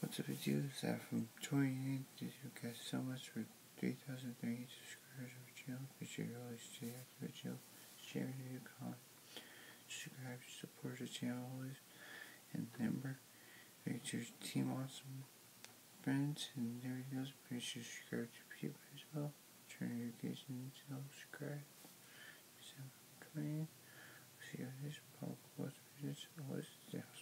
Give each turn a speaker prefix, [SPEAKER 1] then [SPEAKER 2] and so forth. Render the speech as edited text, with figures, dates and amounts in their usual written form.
[SPEAKER 1] What's up with you? Is that from joining? Thank you guys so much for 3,030 subscribers of the channel. Make sure you always stay active with the channel. Share your comment. Subscribe, support the channel always. And remember, make sure your team awesome friends and everything else. Make sure you subscribe to people as well. Turn your notifications to subscribe. So, join. See you guys. Always.